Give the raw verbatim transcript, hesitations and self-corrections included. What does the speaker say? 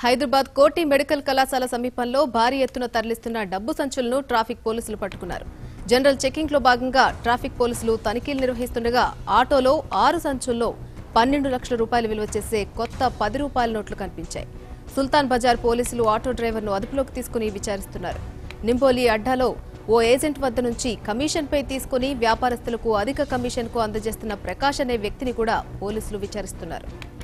హైదరాబాద్ కోటి మెడికల్ కళాశాల సమీపంలో భారీ ఎత్తున తరలిస్తున్న డబ్బు సంచులను ట్రాఫిక్ పోలీసులు పట్టుకున్నారు. జనరల్ చెకింగ్ లో భాగంగా ట్రాఫిక్ పోలీసులు తనిఖీలు నిర్వహిస్తుండగా ఆటోలో ఆరు సంచుల్లో పన్నెండు లక్షల రూపాయలు విలువ చేసే కొత్త పది రూపాయల నోట్లు కనిపించాయి. సుల్తాన్ బజార్ పోలీసులు ఆటో డ్రైవర్ను అదుపులోకి తీసుకుని విచారిస్తున్నారు. నింపోలి అడ్డాలో ఓ ఏజెంట్ వద్ద నుంచి కమిషన్ పై తీసుకుని వ్యాపారస్తులకు అధిక కమిషన్ కు అందజేస్తున్న ప్రకాష్ అనే వ్యక్తిని కూడా పోలీసులు విచారిస్తున్నారు.